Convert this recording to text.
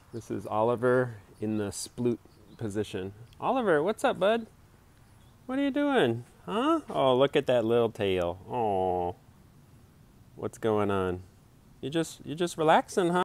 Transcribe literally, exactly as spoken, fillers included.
This is Oliver in the sploot position. Oliver, what's up, bud? What are you doing? Huh? Oh, look at that little tail. Oh, what's going on? You just you just relaxing, huh?